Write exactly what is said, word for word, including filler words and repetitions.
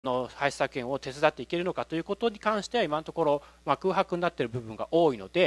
の排出削減を手伝っていけるのかということに関しては今のところ、まあ、空白になっている部分が多いので、